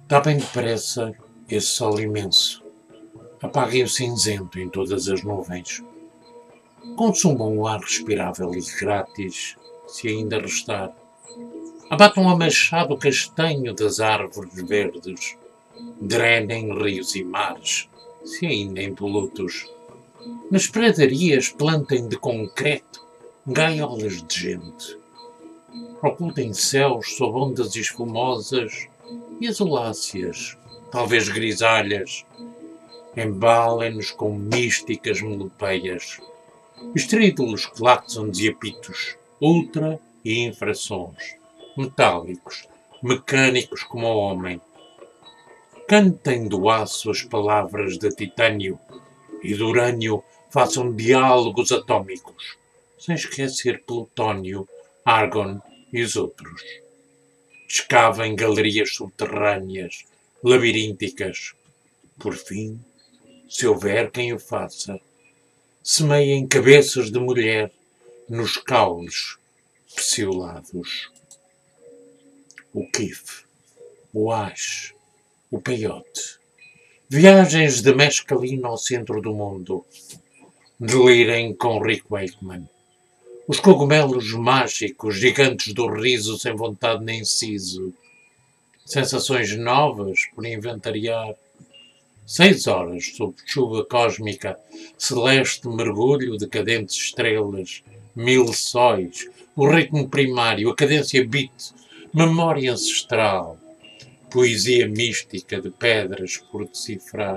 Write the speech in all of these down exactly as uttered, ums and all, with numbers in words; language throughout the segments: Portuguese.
Dá bem depressa esse sol imenso. Apaguem o cinzento em todas as nuvens. Consumam o ar respirável e grátis, se ainda restar. Abatam a machado castanho das árvores verdes. Drenem rios e mares, se ainda impolutos. Nas pradarias plantem de concreto gaiolas de gente. Ocultem céus sob ondas esfumosas e azuláceas, talvez grisalhas. Embalem-nos com místicas melopeias, estrídulos, cláxons e apitos, ultra e infrassons, metálicos, mecânicos como o homem. Cantem do aço as palavras de titânio e do urânio façam diálogos atômicos, sem esquecer Plutónio, Argon e os outros. Escavem galerias subterrâneas, labirínticas. Por fim, se houver quem o faça, semeiem cabeças de mulher nos caules peciolados. O quife, o ache, o peiote. Viagens de mescalina ao centro do mundo. Delirem com Rick Wakeman. Os cogumelos mágicos, gigantes do riso sem vontade nem siso. Sensações novas por inventariar. Seis horas sob chuva cósmica, celeste mergulho de cadentes estrelas, mil sóis, o ritmo primário, a cadência beat, memória ancestral, poesia mística de pedras por decifrar.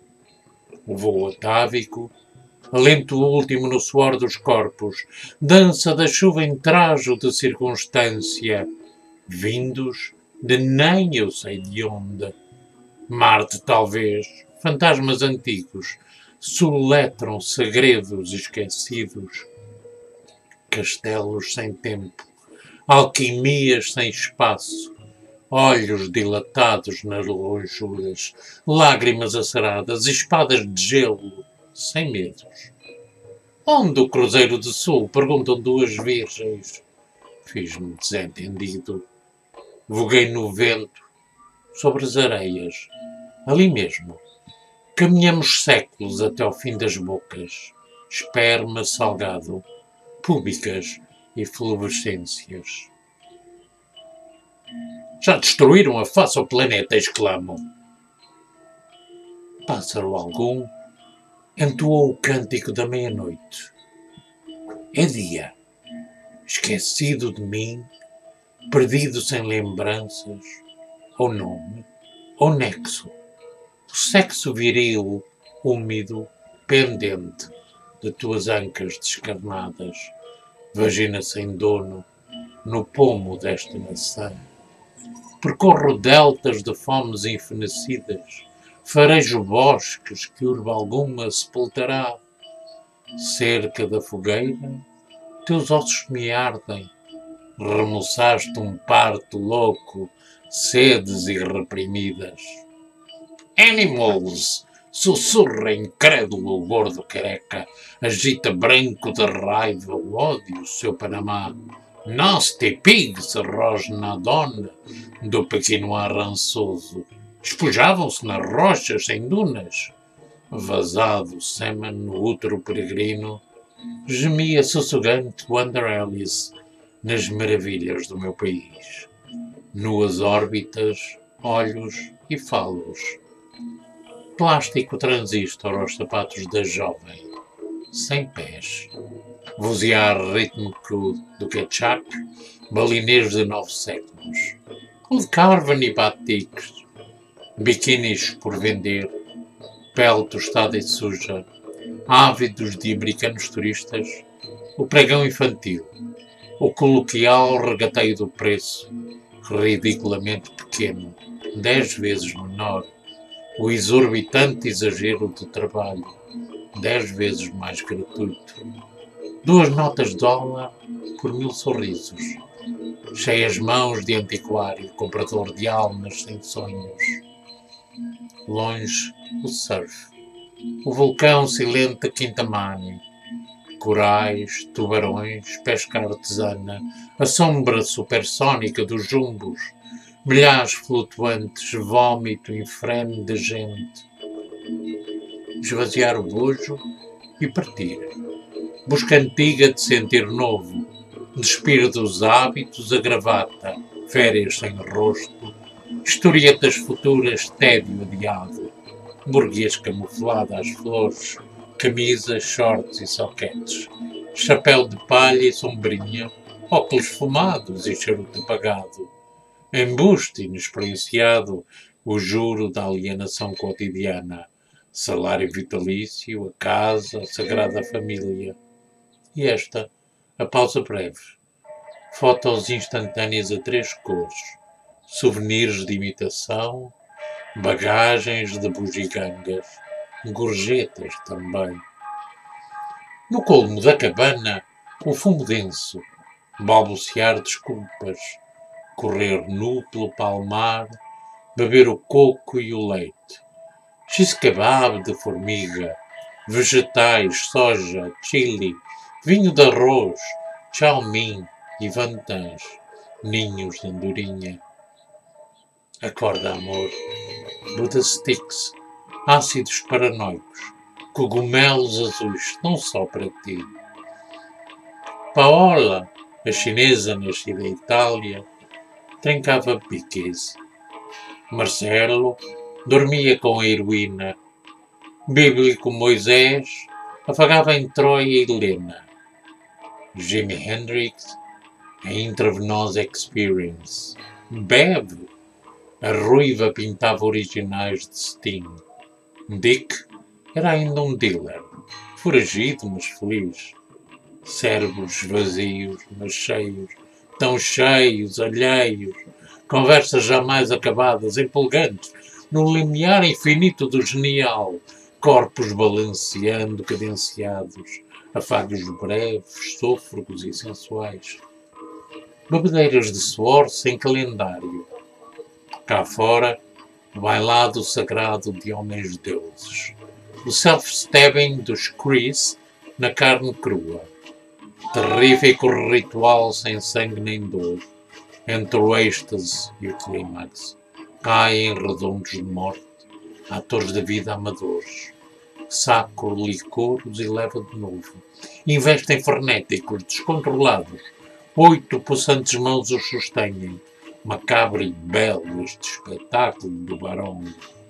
O voo atávico, alento último no suor dos corpos, dança da chuva em trajo de circunstância, vindos de nem eu sei de onde. Marte, talvez, fantasmas antigos, soletram segredos esquecidos. Castelos sem tempo, alquimias sem espaço, olhos dilatados nas lonjuras, lágrimas aceradas, espadas de gelo, sem medos. Onde o Cruzeiro do Sul? Perguntam duas virgens. Fiz-me desentendido. Voguei no vento, sobre as areias, ali mesmo. Caminhamos séculos até ao fim das bocas, esperma salgado, púbicas e eflorescências. Já destruíram a face ao planeta, exclamam. Pássaro algum entoou o cântico da meia-noite. É dia, esquecido de mim, perdido sem lembranças, ou nome, ou nexo. O sexo viril, úmido, pendente de tuas ancas descarnadas, vagina sem dono, no pomo desta maçã. Percorro deltas de fomes infenecidas, farejo bosques que urba alguma sepultará. Cerca da fogueira, teus ossos me ardem, remoçaste um parto louco, sedes irreprimidas. Animals! Sussurra incrédulo o gordo careca, agita branco de raiva o ódio, seu Panamá. Nasty pigs, rosna dona do pequeno ar rançoso. Espojavam-se nas rochas sem dunas. Vazado sêmen no útero peregrino, gemia sussurrante Wonder Alice nas maravilhas do meu país. Nuas órbitas, olhos e falos. Plástico transistor aos sapatos da jovem, sem pés. Vozear rítmico do ketchup, balinês de nove séculos. Com de carven e batiques, biquinis por vender, pele tostada e suja, ávidos de americanos turistas, o pregão infantil, o coloquial regateio do preço, ridiculamente pequeno, dez vezes menor, o exorbitante exagero do trabalho, dez vezes mais gratuito. Duas notas de dólar por mil sorrisos. Cheias mãos de antiquário, comprador de almas sem sonhos. Longe, o surf. O vulcão silente Quintamani. Corais, tubarões, pesca artesana. A sombra supersónica dos jumbos. milhares flutuantes, vômito inframe de gente. Esvaziar o bojo e partir. Busca antiga de sentir novo, despir dos hábitos a gravata, férias sem rosto, historietas futuras, tédio adiado, burguês camuflado às flores, camisas, shorts e soquetes, chapéu de palha e sombrinha, óculos fumados e charuto apagado, embuste inexperienciado, o juro da alienação cotidiana, salário vitalício, a casa, a sagrada família. E esta, a pausa breve. Fotos instantâneas a três cores, souvenirs de imitação, bagagens de bugigangas, gorjetas também. No colmo da cabana, o fumo denso, balbuciar desculpas, correr nu pelo palmar, beber o coco e o leite, x-kebab de formiga, vegetais, soja, chili, vinho de arroz, chow mein e vantãs, ninhos de andorinha. Acorda, amor, Buddha Sticks, ácidos paranoicos, cogumelos azuis, não só para ti. Paola, a chinesa nascida em Itália, trincava piques. Marcelo dormia com a heroína. Bíblico Moisés afagava em Troia e Helena. Jimi Hendrix, a intravenosa Experience. Bev, a ruiva pintava originais de Sting. Dick era ainda um dealer, foragido mas feliz. Cérebros vazios, mas cheios, tão cheios, alheios, conversas jamais acabadas, empolgantes, no limiar infinito do genial, corpos balanceando, cadenciados, afagos breves, sôfregos e sensuais. Bebedeiras de suor sem calendário. Cá fora, o bailado sagrado de homens deuses. O self-stabbing dos Chris na carne crua. Terrífico ritual sem sangue nem dor. Entre o êxtase e o clímax. Caem redondos de morte, atores da vida amadores. Sacro licouros e leva de novo. Investem frenéticos, descontrolados. Oito possantes mãos os sustêm. Macabro e belo este espetáculo do barão.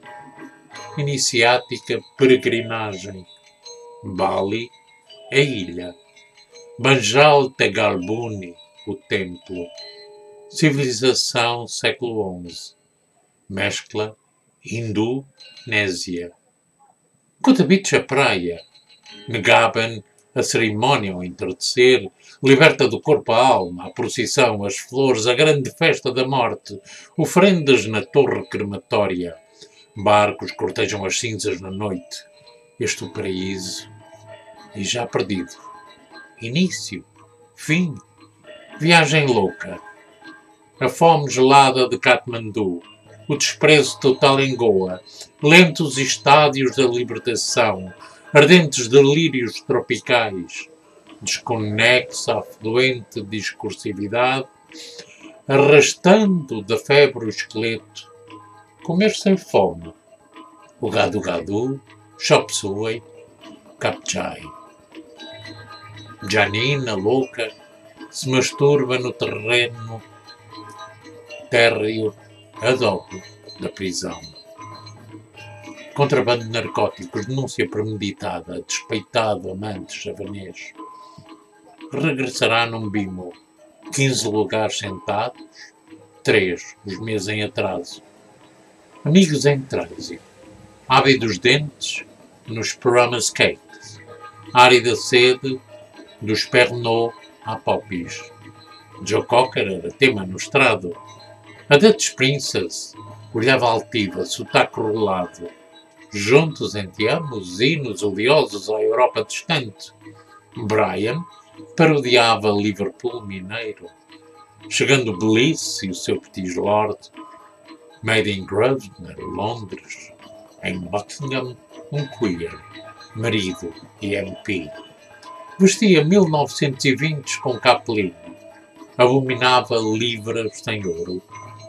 Iniciática peregrinagem. Bali, a ilha. Banjal Tegalbuni, o templo. Civilização século onze. Mescla hindu-nésia. Cotabich a praia. Negaban a cerimónia ao entardecer, liberta do corpo a alma, a procissão, as flores, a grande festa da morte, oferendas na torre crematória. Barcos cortejam as cinzas na noite. Este o paraíso, e já perdido. Início, fim, viagem louca. A fome gelada de Katmandu, o desprezo total em Goa, lentos estádios da libertação, ardentes delírios tropicais, desconexa a fluente discursividade, arrastando da febre o esqueleto, comer sem fome, o gado-gado, chop suey, capchai. Janina, louca, se masturba no terreno térreo adobo da prisão. Contrabando de narcóticos, denúncia premeditada, despeitado amante javanês. Regressará num bimo, quinze lugares sentados, três os meses em atraso. Amigos em trânsito, ávidos dentes nos promise cakes, árida sede dos Pernod à Poppies. Joe Cocker era tema no estrado. A Dutch Princess olhava altiva, sotaque rolado. Juntos enteamos hinos odiosos à Europa distante. Brian parodiava Liverpool mineiro. Chegando Bliss e o seu petit lord. Made in Grosvenor, Londres. Em Buckingham, um queer, marido e M P. Vestia mil novecentos e vinte com capelino. Abominava livras sem ouro.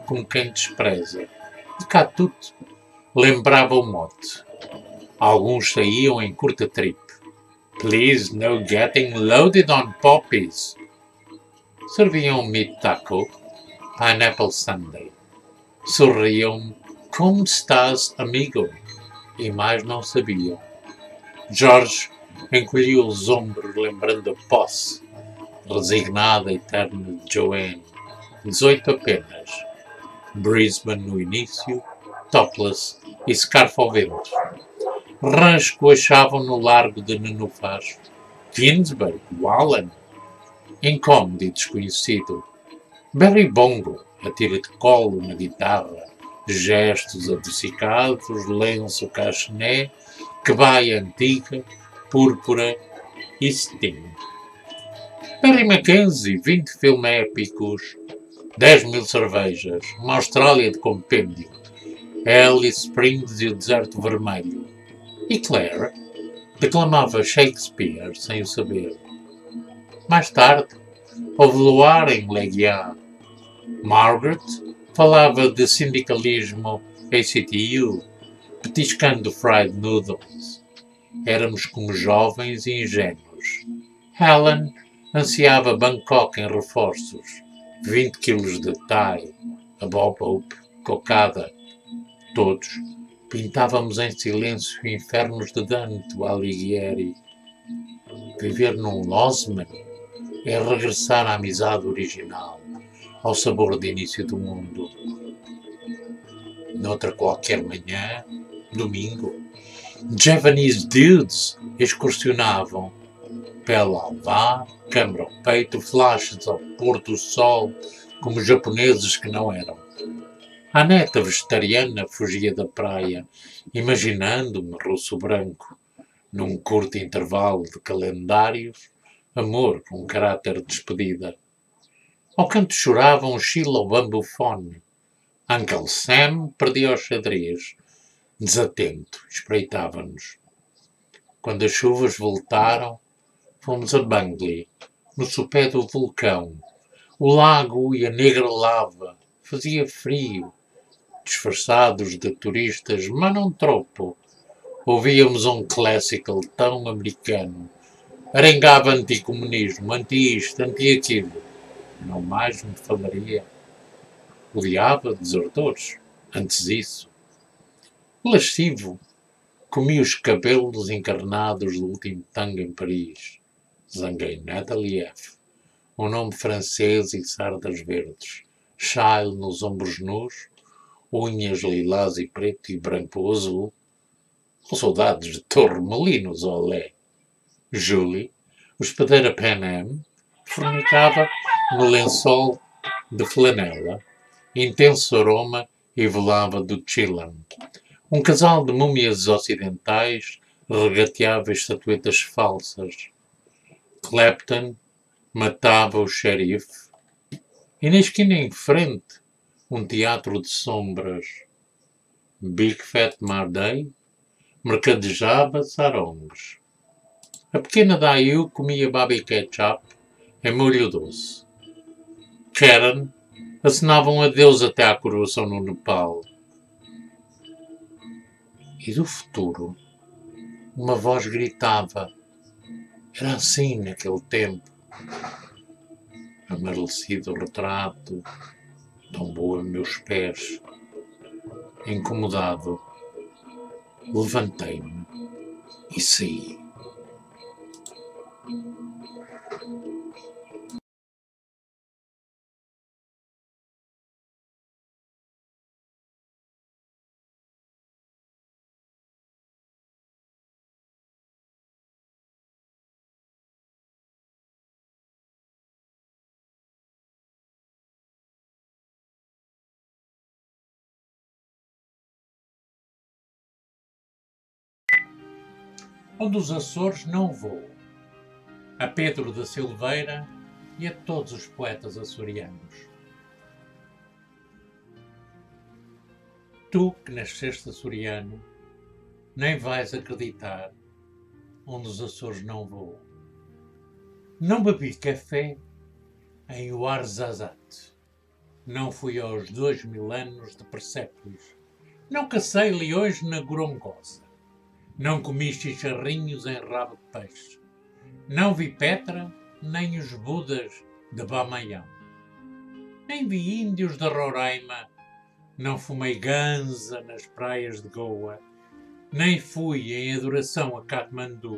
como quem despreza. De cá tudo lembrava o mote. Alguns saíam em curta trip. Please no getting loaded on poppies. Serviam meat taco, pineapple sundae. Sorriam, como estás, amigo? E mais não sabiam. Jorge encolheu os ombros lembrando a posse, resignada e eterna de Joanne. Dezoito apenas. Brisbane no início, topless e scarf ao vento. Rancho achavam no largo de Nenufaz. Ginsberg, Wallen. Incómodo e desconhecido. Barry Bongo, a tira de colo na guitarra. Gestos adocicados, lenço cachené, quebaia antiga, púrpura e Sting. Barry Mackenzie, vinte filmes épicos, dez mil cervejas, uma Austrália de compêndio, Alice Springs e o Deserto Vermelho. E Claire declamava Shakespeare sem o saber. Mais tarde, houve luar em Leguiá. Margaret falava de sindicalismo A C T U, petiscando fried noodles. Éramos como jovens e ingênuos. Helen ansiava Bangkok em reforços. vinte quilos de Thai, a Bob Hope, cocada. Todos pintávamos em silêncio infernos de Dante Alighieri. Viver num Losman é regressar à amizade original, ao sabor de início do mundo. Noutra qualquer manhã, domingo, Javanese dudes excursionavam. Pele ao alvar, câmara ao peito, flashes ao pôr do sol, como japoneses que não eram. A neta vegetariana fugia da praia, imaginando-me russo branco, num curto intervalo de calendários, amor com caráter de despedida. Ao canto choravam Sheila o bambufone. Uncle Sam perdia o xadrez. Desatento, espreitava-nos. Quando as chuvas voltaram, fomos a Bangli, no sopé do vulcão. O lago e a negra lava. Fazia frio. Disfarçados de turistas, mas não tropo. Ouvíamos um classical tão americano. Arengava anticomunismo, anti-isto, anti-aquilo. Não mais me falaria. Odiava desertores. Antes isso. Lascivo. Comi os cabelos encarnados do último tango em Paris. Zanguei Natalie F. Um nome francês e sardas verdes. Chile nos ombros nus. Unhas lilás e preto e branco ou azul. Com saudades de Torremolinos, olé. Julie, hospedeira Pan Am, fornicava no lençol de flanela. Intenso aroma evolava do Chilam. Um casal de múmias ocidentais regateava estatuetas falsas. Clapton matava o xerife. E na esquina em frente, um teatro de sombras. Big Fat Marday mercadejava sarongs. A pequena Dayu comia babi ketchup em molho doce. Karen acenava um adeus até à coroação no Nepal. E do futuro, uma voz gritava. Era assim naquele tempo. Amarelecido retrato, tombou a meus pés. Incomodado, levantei-me e saí. Ao dos Açores não vou. A Pedro da Silveira e a todos os poetas açorianos. Tu, que nasceste açoriano, nem vais acreditar onde os Açores não vou. Não bebi café em Ouarzazate. Não fui aos dois mil anos de Persépolis. Não cacei leões na Gorongosa. Não comi chicharrinhos em rabo de peixe. Não vi Petra, nem os Budas de Bamiyan. Nem vi índios de Roraima. Não fumei ganza nas praias de Goa. Nem fui em adoração a Katmandu.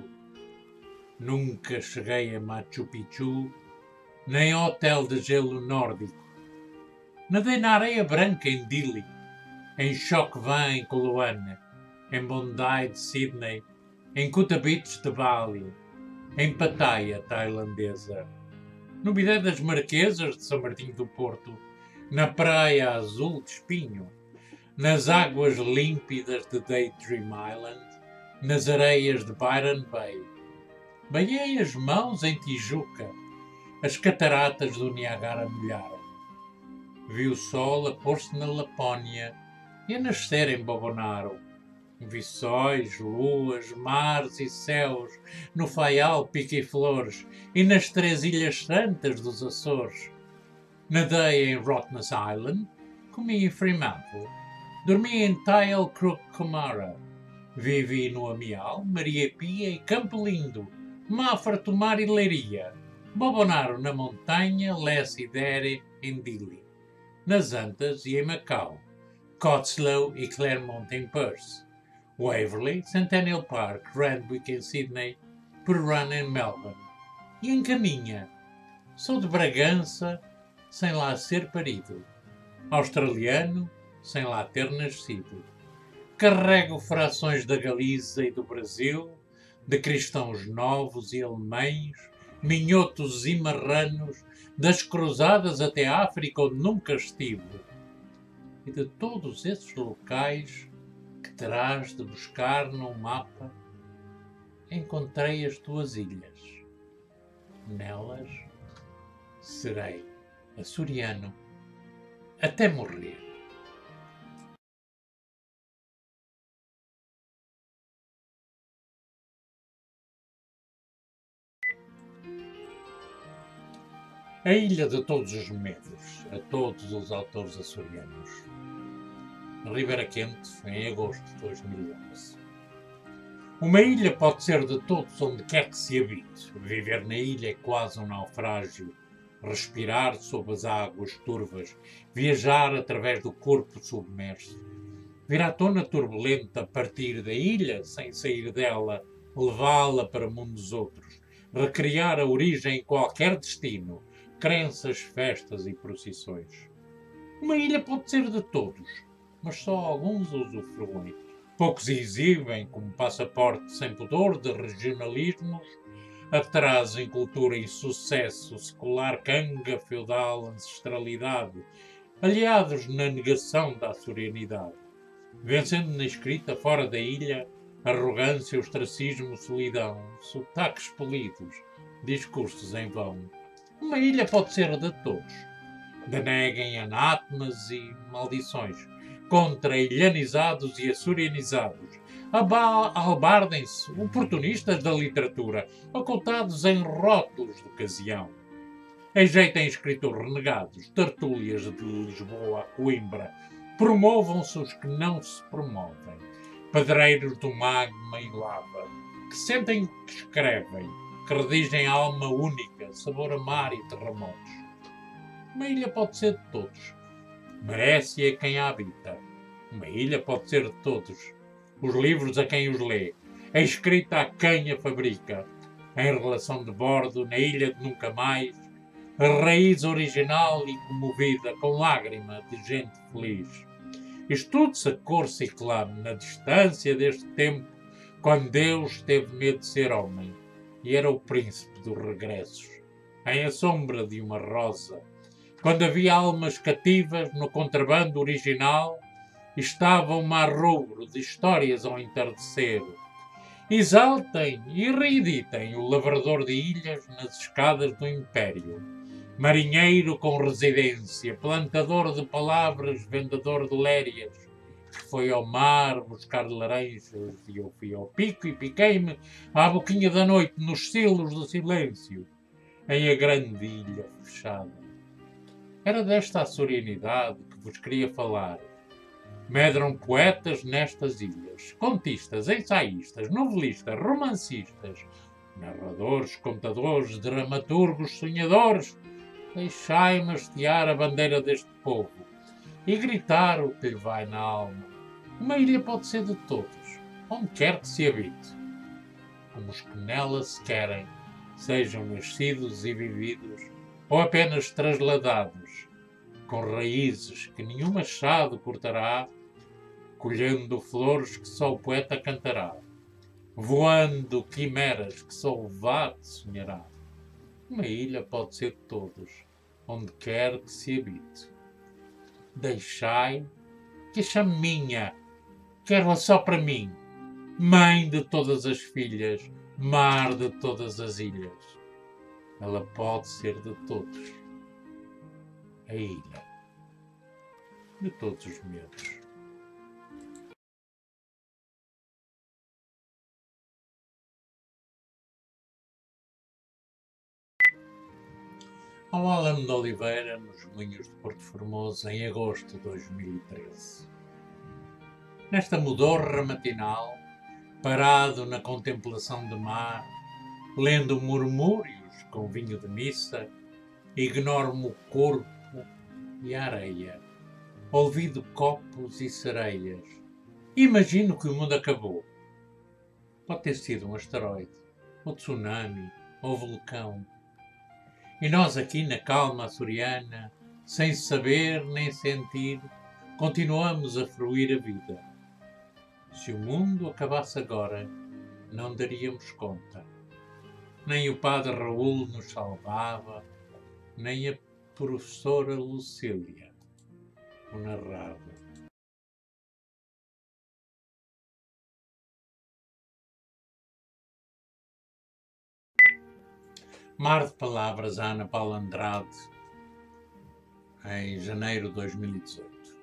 Nunca cheguei a Machu Picchu, nem ao hotel de gelo nórdico. Nadei na areia branca em Dili, em Choc Van em Coloane, em Bondi de Sydney, em Kuta Beach de Bali, em Pattaya tailandesa, no Bidé das Marquesas de São Martinho do Porto, na Praia Azul de Espinho, nas águas límpidas de Daydream Island, nas areias de Byron Bay. Banhei as mãos em Tijuca, as cataratas do Niagara molharam. Vi o sol a pôr-se na Lapónia e a nascer em Bobonaro. Vi sóis, luas, mares e céus no Faial, Pique e Flores e nas três ilhas santas dos Açores. Nadei em Rottnest Island, comi em Fremantle, dormi em Tile Crook Comara, vivi no Amial, Maria Pia e Campo Lindo, Mafra, Tomar e Leiria, Bobonaro na montanha, Lessidere em Dili, nas Antas e em Macau, Cotslow e Claremont em Perth, Waverley, Centennial Park, Randwick em Sydney, Purran em Melbourne. E em Caminha, sou de Bragança, sem lá ser parido, australiano, sem lá ter nascido. Carrego frações da Galiza e do Brasil, de cristãos novos e alemães, minhotos e marranos, das cruzadas até a África onde nunca estive. E de todos esses locais que terás de buscar num mapa, encontrei as tuas ilhas. Nelas serei açoriano até morrer. A ilha de todos os medos, a todos os autores açorianos. Ribeira Quente, em agosto de dois mil e onze. Uma ilha pode ser de todos onde quer que se habite. Viver na ilha é quase um naufrágio. Respirar sob as águas turvas, viajar através do corpo submerso. Vir à tona turbulenta, partir da ilha sem sair dela, levá-la para mundos outros, recriar a origem em qualquer destino, crenças, festas e procissões. Uma ilha pode ser de todos, mas só alguns usufruem. Poucos exibem, como passaporte sem pudor de regionalismos, atraso em cultura e sucesso secular, canga, feudal, ancestralidade, aliados na negação da açorianidade. Vencendo na escrita fora da ilha, arrogância, ostracismo, solidão, sotaques polidos, discursos em vão. Uma ilha pode ser de todos. Deneguem anátemas e maldições contra ilhanizados e açorianizados. Albardem-se oportunistas da literatura, ocultados em rótulos de ocasião. Enjeitem escritores renegados, tertúlias de Lisboa a Coimbra. Promovam-se os que não se promovem. Pedreiros do magma e lava, que sentem que escrevem, que redigem alma única, sabor a mar e terremotos. Uma ilha pode ser de todos. Merece a quem a habita. Uma ilha pode ser de todos. Os livros a quem os lê. A escrita a quem a fabrica. Em relação de bordo, na ilha de nunca mais. A raiz original e comovida, com lágrima de gente feliz. Estude-se a cor ciclame na distância deste tempo, quando Deus teve medo de ser homem, e era o príncipe dos regressos, em a sombra de uma rosa. Quando havia almas cativas no contrabando original, estava um mar rubro de histórias ao entardecer. Exaltem e reeditem o lavrador de ilhas nas escadas do Império. Marinheiro com residência, plantador de palavras, vendedor de lérias, que foi ao mar buscar laranjas, e eu fui ao pico e piquei-me à boquinha da noite nos silos do silêncio, em a grande ilha fechada. Era desta açorianidade que vos queria falar. Medram poetas nestas ilhas, contistas, ensaístas, novelistas, romancistas, narradores, contadores, dramaturgos, sonhadores. Deixai-me hastear a bandeira deste povo e gritar o que lhe vai na alma. Uma ilha pode ser de todos, onde quer que se habite. Como os que nela se querem, sejam nascidos e vividos, ou apenas trasladados, com raízes que nenhum machado cortará, colhendo flores que só o poeta cantará, voando quimeras que só o vade sonhará. Uma ilha pode ser de todos, onde quer que se habite. Deixai que a chame minha, quero-a só para mim, mãe de todas as filhas, mar de todas as ilhas. Ela pode ser de todos, a ilha de todos os medos. Ao Álamo de Oliveira, nos Moinhos de Porto Formoso, em agosto de dois mil e treze. Nesta modorra matinal, parado na contemplação do mar, lendo murmúrios com vinho de missa, ignoro-me o corpo e a areia, ouvido copos e sereias. Imagino que o mundo acabou. Pode ter sido um asteroide, ou tsunami, ou vulcão. E nós aqui na calma açoriana, sem saber nem sentir, continuamos a fruir a vida. Se o mundo acabasse agora, não daríamos conta. Nem o padre Raul nos salvava, nem a professora Lucília o narrava. Mar de palavras a Ana Paula Andrade, em janeiro de dois mil e dezoito.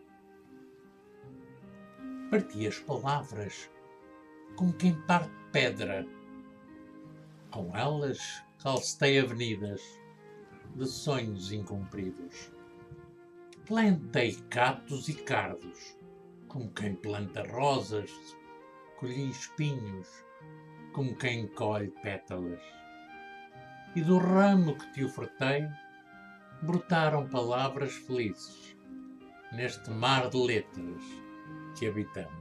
Parti as palavras como quem parte pedra. Com elas calcetei avenidas de sonhos incumpridos. Plantei catos e cardos, como quem planta rosas, colhi espinhos, como quem colhe pétalas. E do ramo que te ofertei, brotaram palavras felizes, neste mar de letras que habitamos.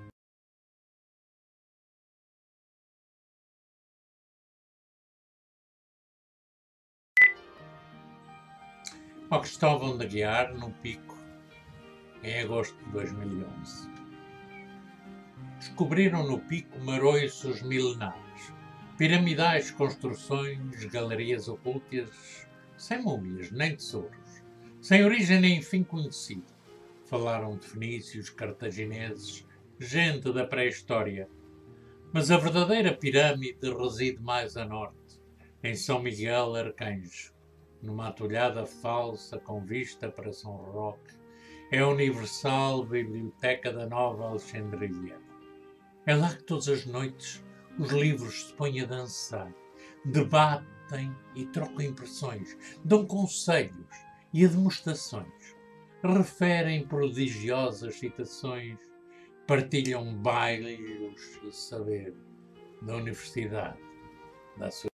Ao Cristóvão de Aguiar, no Pico, em agosto de dois mil e onze. Descobriram no Pico maroiços milenares, piramidais construções, galerias ocultas, sem múmias nem tesouros, sem origem nem fim conhecido. Falaram de fenícios, cartagineses, gente da pré-história. Mas a verdadeira pirâmide reside mais a norte, em São Miguel Arcanjo, numa atolhada falsa com vista para São Roque. É a Universal Biblioteca da Nova Alexandria. É lá que todas as noites os livros se põem a dançar, debatem e trocam impressões, dão conselhos e demonstrações, referem prodigiosas citações, partilham bailes e saber da Universidade da sua.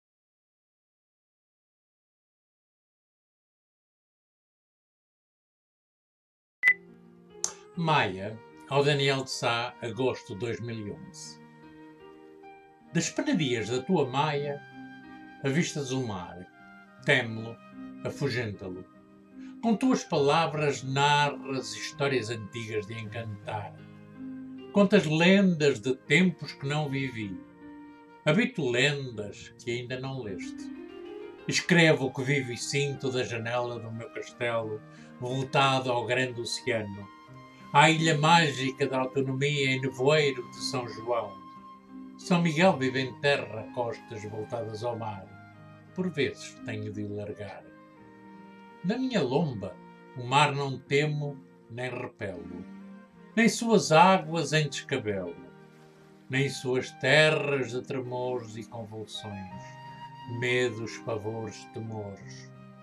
Maia, ao Daniel de Sá, agosto de dois mil e onze. Das penadias da tua Maia, avistas o mar, teme-lo, afugenta-lo. Com tuas palavras narras histórias antigas de encantar. Contas lendas de tempos que não vivi. Habito lendas que ainda não leste. Escrevo o que vivo e sinto da janela do meu castelo, voltado ao grande oceano, à ilha mágica da autonomia em nevoeiro de São João. São Miguel vive em terra, costas voltadas ao mar. Por vezes tenho de o largar. Na minha lomba, o mar não temo nem repelo, nem suas águas em descabelo, nem suas terras de tremores e convulsões, medos, pavores, temores.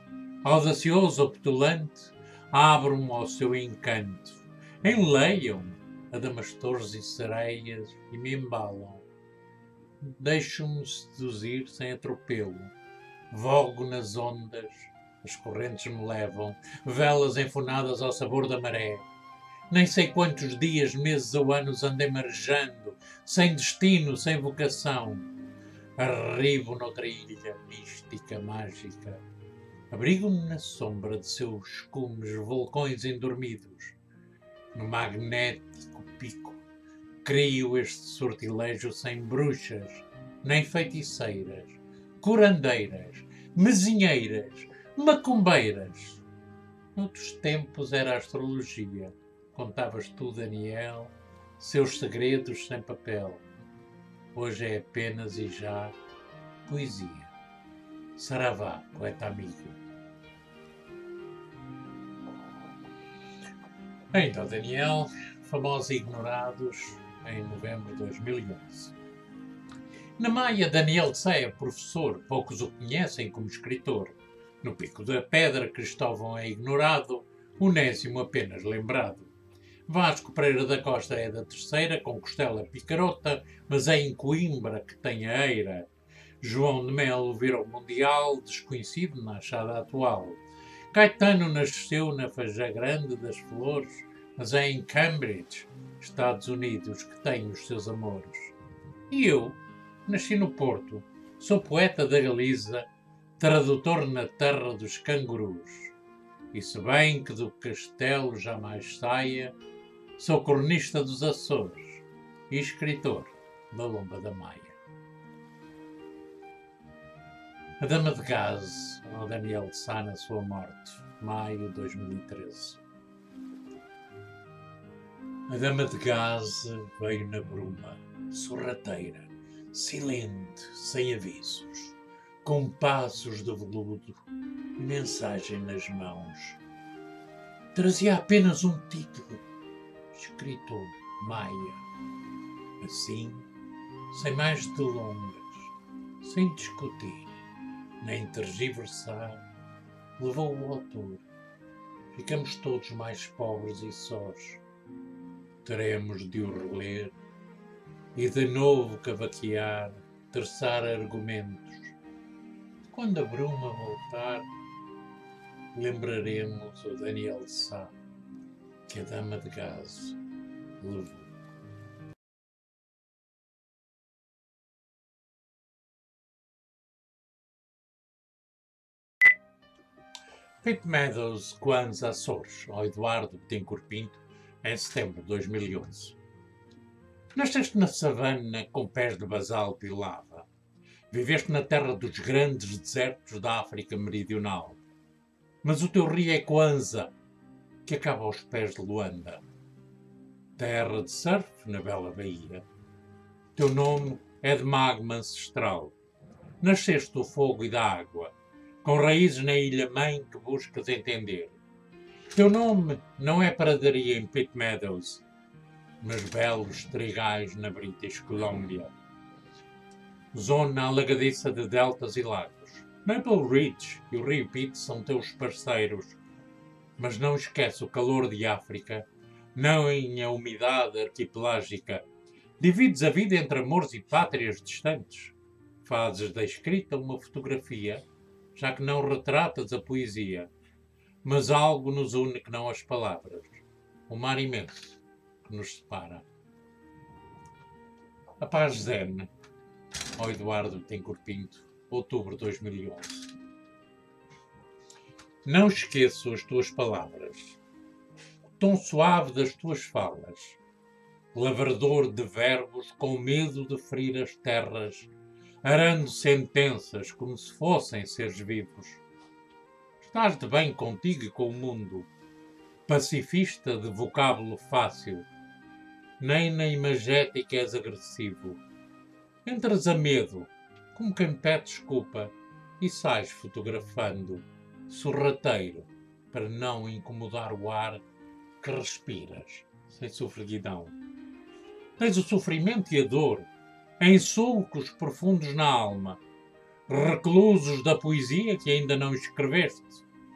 Audacioso ou petulante, abro-me ao seu encanto. Enleiam-me a damas torres e sereias e me embalam. Deixo-me seduzir sem atropelo. Vogo nas ondas, as correntes me levam, velas enfunadas ao sabor da maré. Nem sei quantos dias, meses ou anos andei marejando, sem destino, sem vocação. Arribo noutra ilha mística, mágica. Abrigo-me na sombra de seus cumes, vulcões endormidos. No magnético pico, crio este sortilégio sem bruxas, nem feiticeiras, curandeiras, mezinheiras, macumbeiras. Noutros tempos era a astrologia. Contavas tu, Daniel, seus segredos sem papel. Hoje é apenas e já poesia. Saravá, poeta amigo. Ainda o Daniel, famosos e ignorados, em novembro de dois mil e onze. Na Maia, Daniel de Sá é professor, poucos o conhecem como escritor. No Pico da Pedra, Cristóvão é ignorado, Onésimo apenas lembrado. Vasco Pereira da Costa é da terceira, com costela picarota, mas é em Coimbra que tem a eira. João de Melo virou mundial, desconhecido na achada atual. Caetano nasceu na Faja Grande das Flores, mas é em Cambridge, Estados Unidos, que tem os seus amores. E eu nasci no Porto, sou poeta da Galiza, tradutor na terra dos cangurus. E se bem que do castelo jamais saia, sou cronista dos Açores e escritor da Lomba da Maia. A Dama de Gaze, ao Daniel de Sá na sua morte, maio de dois mil e treze. A Dama de Gaze veio na bruma, sorrateira, silente, sem avisos, com passos de veludo e mensagem nas mãos. Trazia apenas um título, escrito Maia. Assim, sem mais delongas, sem discutir, nem tergiversar, levou o autor. Ficamos todos mais pobres e sós. Teremos de o reler e de novo cavaquear, terçar argumentos. Quando a bruma voltar, lembraremos o Daniel de Sá, que a Dama de Gaze levou. Pete Meadows, Coans, Açores, ao Eduardo Betancourt Pinto, em setembro de dois mil e onze. Nasceste na savana com pés de basalto e lava. Viveste na terra dos grandes desertos da África Meridional. Mas o teu rio é Coanza, que acaba aos pés de Luanda. Terra de surf na bela baía. Teu nome é de magma ancestral. Nasceste do fogo e da água, com raízes na ilha-mãe que buscas entender. Teu nome não é pradaria em Pete Meadows, mas belos trigais na British Columbia. Zona alagadiça de deltas e lagos. Maple Ridge e o Rio Pitt são teus parceiros, mas não esquece o calor de África, nem a umidade arquipelágica. Divides a vida entre amores e pátrias distantes. Fazes da escrita uma fotografia, já que não retratas a poesia. Mas algo nos une que não as palavras. O mar imenso que nos separa. A paz zen, ao Eduardo Betancourt Pinto, outubro de dois mil e onze. Não esqueço as tuas palavras, o tom suave das tuas falas, lavrador de verbos com medo de ferir as terras, arando sentenças como se fossem seres vivos. Estás de bem contigo e com o mundo, pacifista de vocábulo fácil, nem na imagética és agressivo. Entras a medo, como quem pede desculpa, e sais fotografando, sorrateiro, para não incomodar o ar que respiras, sem sofreguidão. Tens o sofrimento e a dor, em sulcos profundos na alma, reclusos da poesia que ainda não escreveste.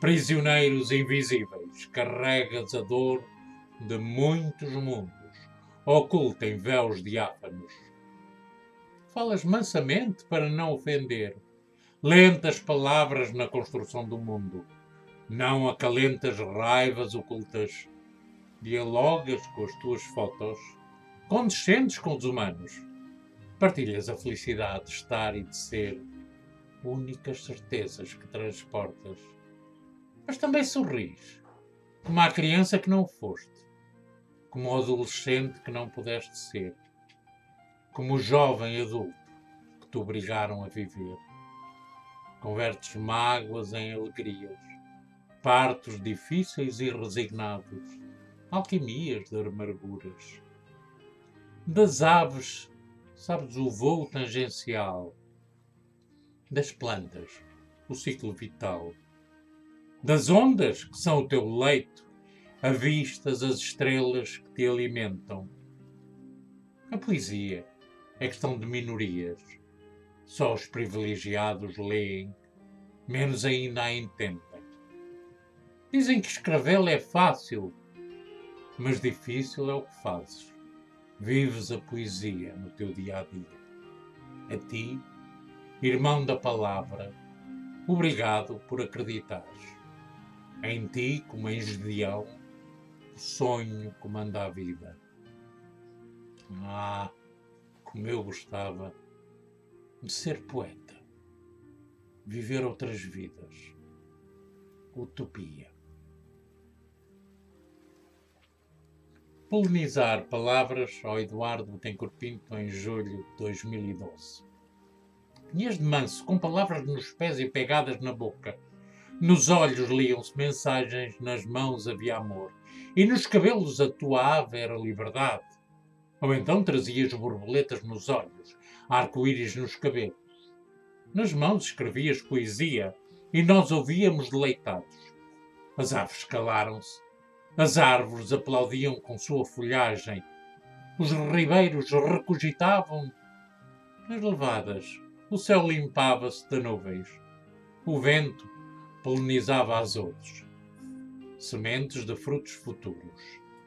prisioneiros invisíveis, carregas a dor de muitos mundos, oculta em véus diáfanos. Falas mansamente para não ofender, lentas palavras na construção do mundo, não acalentas raivas ocultas, dialogas com as tuas fotos, condescendes com os humanos, partilhas a felicidade de estar e de ser, únicas certezas que transportas. Mas também sorris, como a criança que não foste, como o adolescente que não pudeste ser, como o jovem adulto que te obrigaram a viver. Convertes mágoas em alegrias, partos difíceis e resignados, alquimias de amarguras. Das aves, sabes o voo tangencial, das plantas, o ciclo vital, das ondas, que são o teu leito, avistas as estrelas que te alimentam. A poesia é questão de minorias. Só os privilegiados leem, menos ainda a entendem. Dizem que escrevê-la é fácil, mas difícil é o que fazes. Vives a poesia no teu dia-a-dia. A ti, irmão da palavra, obrigado por acreditares. Em ti, como em Gedeão, o sonho comanda a vida. Ah, como eu gostava de ser poeta, viver outras vidas. Utopia. Polinizar palavras ao Eduardo Betancourt Pinto em julho de dois mil e doze. Vinhas de manso, com palavras nos pés e pegadas na boca. Nos olhos liam-se mensagens, nas mãos havia amor. E nos cabelos a tua ave era liberdade. Ou então trazias borboletas nos olhos, arco-íris nos cabelos. Nas mãos escrevias poesia e nós ouvíamos deleitados. As aves calaram-se. As árvores aplaudiam com sua folhagem. Os ribeiros recogitavam. Nas levadas, o céu limpava-se de nuvens. O vento polinizava azouros. Sementes de frutos futuros.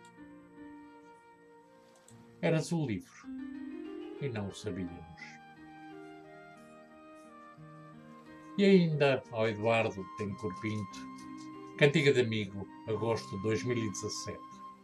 Eras o livro e não o sabíamos. E ainda ao Eduardo Betancourt Pinto, Cantiga de Amigo, agosto de dois mil e dezassete.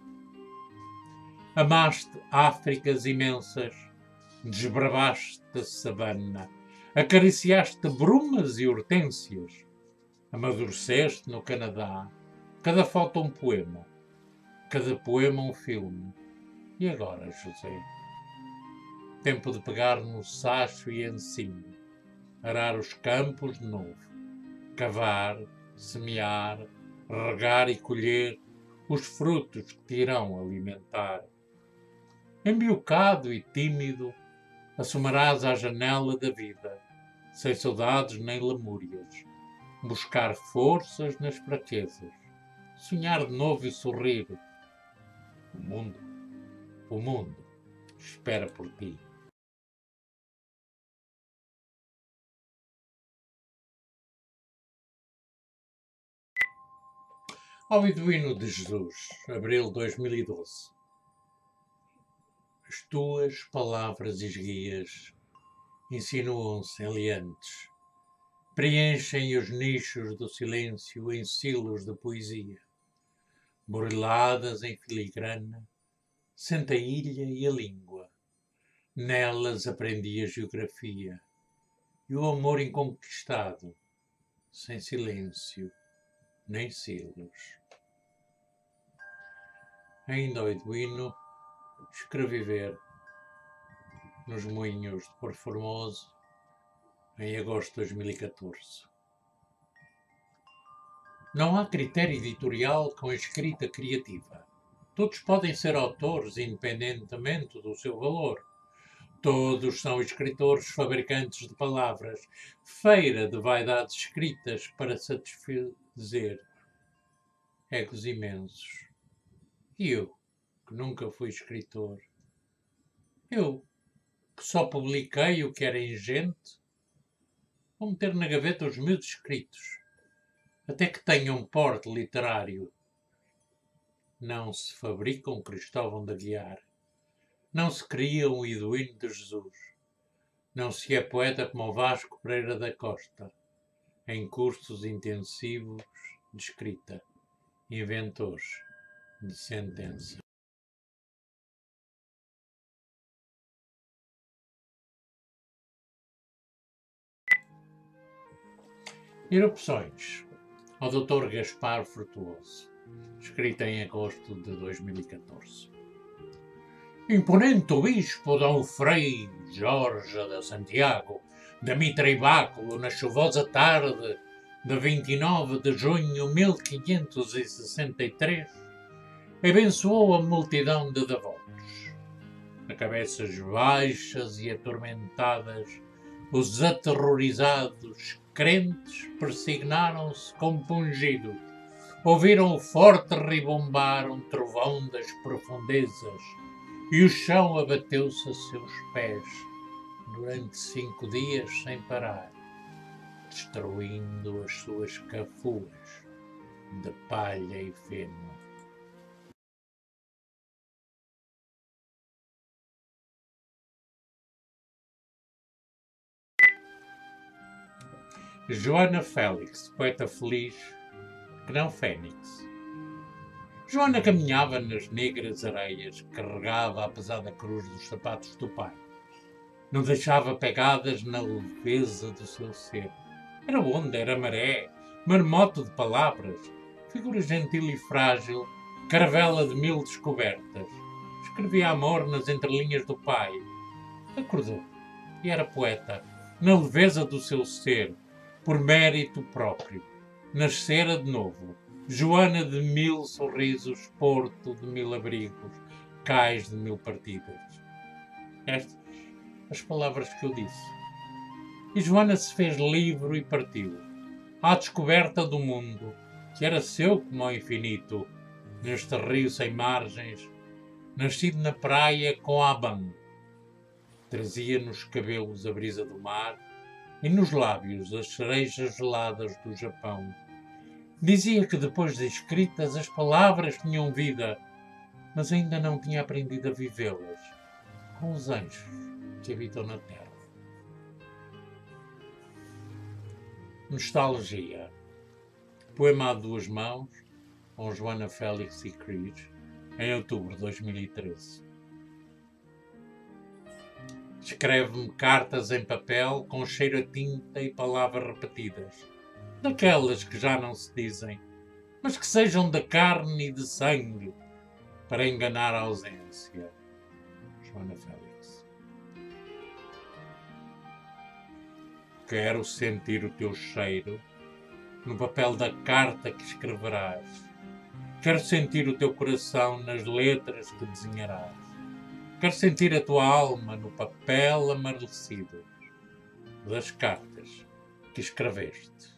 Amaste Áfricas imensas, desbravaste a savana, acariciaste brumas e hortênsias, amadureceste no Canadá, cada foto um poema, cada poema um filme. E agora, José? Tempo de pegar no sacho e ensino, arar os campos de novo, cavar, semear, regar e colher os frutos que te irão alimentar. Embiocado e tímido, assomarás à janela da vida, sem saudades nem lamúrias, buscar forças nas fraquezas, sonhar de novo e sorrir. O mundo, o mundo, espera por ti. Ao Beduíno de Jesus, abril de dois mil e doze. As tuas palavras esguias insinuam-se eleantes, preenchem os nichos do silêncio em silos de poesia, borladas em filigrana, senta a ilha e a língua. Nelas aprendi a geografia e o amor inconquistado, sem silêncio nem silos. Ainda ao Beduíno, escreviver nos moinhos de Porto Formoso, em agosto de dois mil e catorze. Não há critério editorial com a escrita criativa. Todos podem ser autores, independentemente do seu valor. Todos são escritores fabricantes de palavras, feira de vaidades escritas para satisfazer egos imensos. E eu, que nunca fui escritor, eu, que só publiquei o que era ingente, vou meter na gaveta os meus escritos, até que tenham porte literário. Não se fabrica um Cristóvão de Aguiar, não se cria um Iduíno de Jesus, não se é poeta como o Vasco Pereira da Costa, em cursos intensivos de escrita, inventores de sentença. Erupções, ao doutor Gaspar Frutuoso, escrita em agosto de dois mil e catorze. Imponente o bispo Dom Frei Jorge de Santiago, da mitra e báculo, na chuvosa tarde de vinte e nove de junho de mil quinhentos e sessenta e três, abençoou a multidão de devotos. A cabeças baixas e atormentadas, os aterrorizados crentes persignaram-se compungidos. Ouviram o forte ribombar um trovão das profundezas e o chão abateu-se a seus pés durante cinco dias sem parar, destruindo as suas cafuas de palha e feno. Joana Félix, poeta feliz, que não fênix. Joana caminhava nas negras areias, carregava a pesada cruz dos sapatos do pai. Não deixava pegadas na leveza do seu ser. Era onda, era maré, marmoto de palavras, figura gentil e frágil, caravela de mil descobertas. Escrevia amor nas entrelinhas do pai. Acordou e era poeta, na leveza do seu ser, por mérito próprio. Nascera de novo, Joana de mil sorrisos, porto de mil abrigos, cais de mil partidas. Estas as palavras que eu disse. E Joana se fez livre e partiu, à descoberta do mundo, que era seu como ao infinito, neste rio sem margens, nascido na praia com Aban. Trazia nos cabelos a brisa do mar e nos lábios as cerejas geladas do Japão. Dizia que depois de escritas as palavras tinham vida, mas ainda não tinha aprendido a vivê-las, com os anjos que habitam na terra. Nostalgia. Poema a duas mãos, com Joana Félix e Cris, em outubro de dois mil e treze. Escreve-me cartas em papel com cheiro a tinta e palavras repetidas, daquelas que já não se dizem, mas que sejam de carne e de sangue, para enganar a ausência. Joana Félix. Quero sentir o teu cheiro no papel da carta que escreverás. Quero sentir o teu coração nas letras que desenharás. Quero sentir a tua alma no papel amarelecido das cartas que escreveste.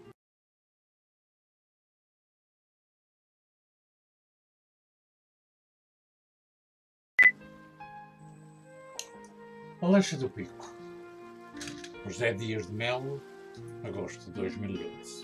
A Lancha do Pico. José Dias de Melo, agosto de dois mil e onze.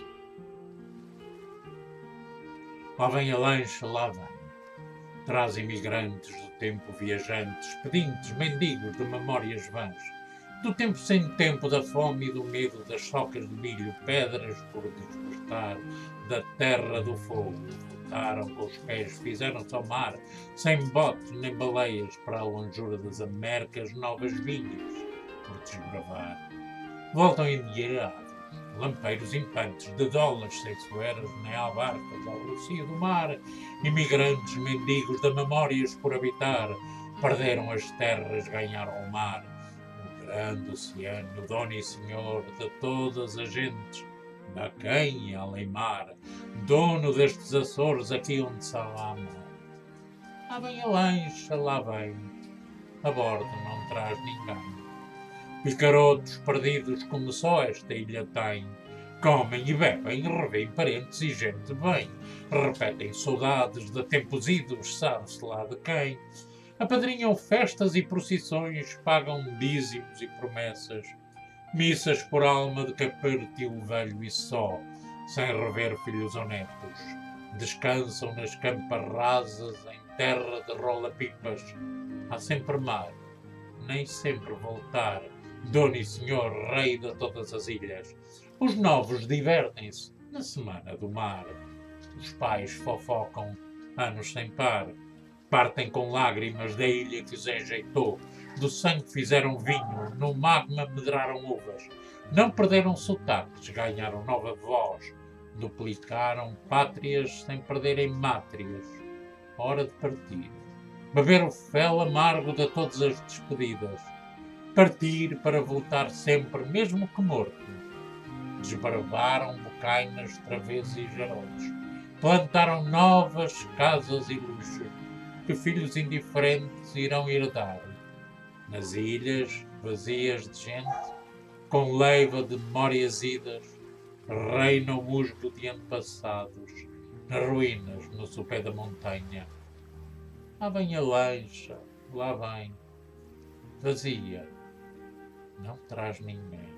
Lá vem a lancha, lá vem. Traz imigrantes do tempo, viajantes, pedintes, mendigos de memórias vãs, do tempo sem tempo, da fome e do medo, das socas de milho, pedras por desgostar, da terra do fogo. Voltaram com os pés, fizeram-se ao mar, sem botes nem baleias, para a longura das Américas, novas vinhas por desbravar. Voltam endinheirados, lampeiros impantes, de dólares sexueras, nem albarcas ao rocio do mar, imigrantes, mendigos de memórias por habitar, perderam as terras, ganharam o mar, o grande oceano, dono e senhor de todas as gentes, da quem e além mar, dono destes Açores aqui onde se ama. Lá vem a lancha, lá vem, a bordo não traz ninguém. Picarotos perdidos como só esta ilha tem, comem e bebem, revêem parentes e gente bem, repetem saudades de tempos idos, sabe-se lá de quem. Apadrinham festas e procissões, pagam dízimos e promessas, missas por alma de que partiu velho e só, sem rever filhos ou netos. Descansam nas campas rasas, em terra de rola-pipas. Há sempre mar, nem sempre voltar, dono e senhor, rei de todas as ilhas. Os novos divertem-se na semana do mar. Os pais fofocam anos sem par. Partem com lágrimas da ilha que os enjeitou. Do sangue fizeram vinho, no magma medraram uvas. Não perderam sotaques, ganharam nova voz. Duplicaram pátrias sem perderem mátrias. Hora de partir. Beber o fel amargo de todas as despedidas. Partir para voltar sempre, mesmo que morto. Desbravaram bocainas, travessos e jarolhos. Plantaram novas casas e luxos que filhos indiferentes irão herdar. Nas ilhas, vazias de gente, com leiva de memórias idas, reina o musgo de antepassados, nas ruínas, no sopé da montanha. Lá vem a lancha, lá vem, vazia, não traz ninguém.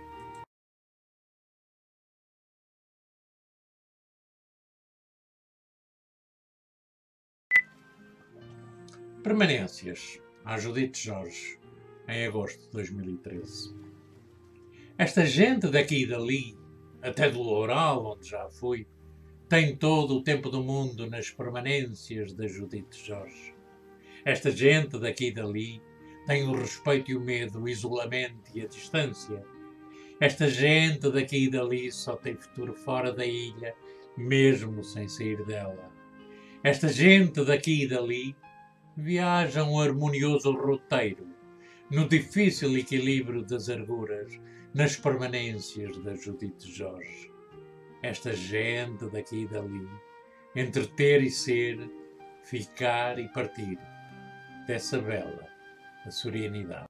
Permanências, à Judite Jorge, em agosto de dois mil e treze. Esta gente daqui e dali, até do Loural, onde já fui, tem todo o tempo do mundo nas permanências da Judite Jorge. Esta gente daqui e dali tem o respeito e o medo, o isolamento e a distância. Esta gente daqui e dali só tem futuro fora da ilha, mesmo sem sair dela. Esta gente daqui e dali viaja um harmonioso roteiro, no difícil equilíbrio das arguras, nas permanências da Judite Jorge. Esta gente daqui e dali, entre ter e ser, ficar e partir, dessa bela açorianidade.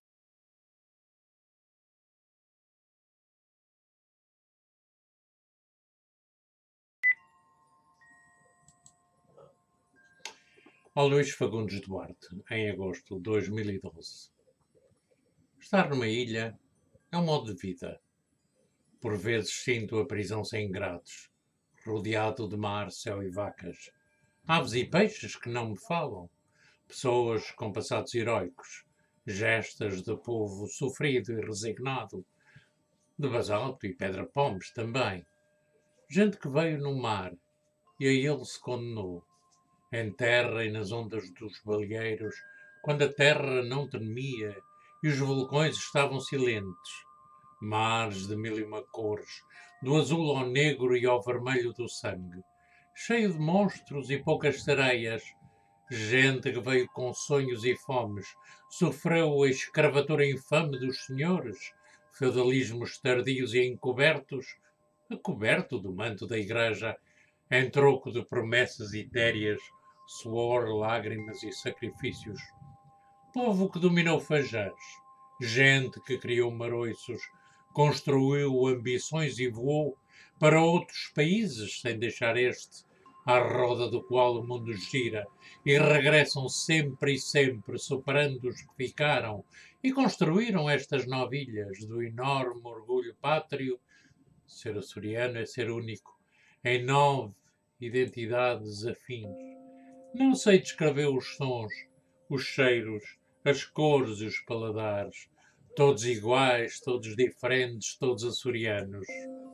Ao Luís Fagundes Duarte, em agosto de dois mil e doze. Estar numa ilha é um modo de vida. Por vezes sinto a prisão sem grades, rodeado de mar, céu e vacas. Aves e peixes que não me falam. Pessoas com passados heroicos. Gestas de povo sofrido e resignado. De basalto e pedra-pomes também. Gente que veio no mar e a ele se condenou. Em terra e nas ondas dos baleeiros, quando a terra não tremia e os vulcões estavam silentes. Mares de mil e uma cores, do azul ao negro e ao vermelho do sangue, cheio de monstros e poucas sereias, gente que veio com sonhos e fomes, sofreu a escravatura infame dos senhores, feudalismos tardios e encobertos, coberto do manto da igreja, em troco de promessas etéreas, suor, lágrimas e sacrifícios. Povo que dominou Fajás, gente que criou maroiços, construiu ambições e voou para outros países sem deixar este, à roda do qual o mundo gira, e regressam sempre e sempre, superando os que ficaram, e construíram estas novilhas do enorme orgulho pátrio. Ser açoriano é ser único, em nove identidades afins. Não sei descrever os sons, os cheiros, as cores e os paladares, todos iguais, todos diferentes, todos açorianos.